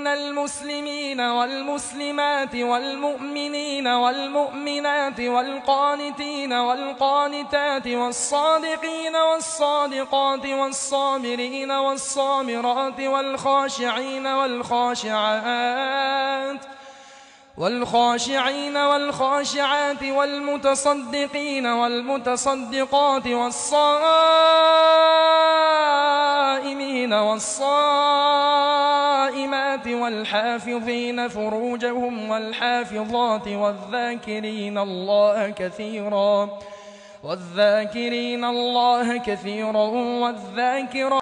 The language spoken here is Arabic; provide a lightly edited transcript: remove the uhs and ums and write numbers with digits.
المسلمين والمسلمات والمؤمنين والمؤمنات والقانتين والقانتات والصادقين والصادقات والصابرين والصابرات والخاشعين والخاشعات والمتصدقين والمتصدقات والصائمين والصائمات والحافظين فروجهم والحافظات والذاكرين الله كثيرا والذاكرات